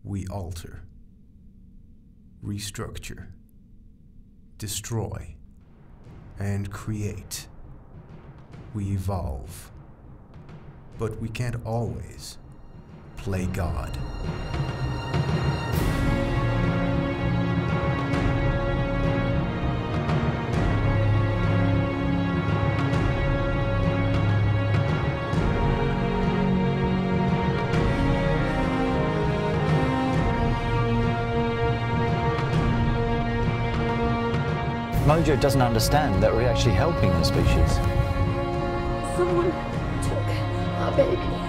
We alter, restructure, destroy, and create. We evolve. But we can't always play God. Mojo doesn't understand that we're actually helping the species. Someone took our baby.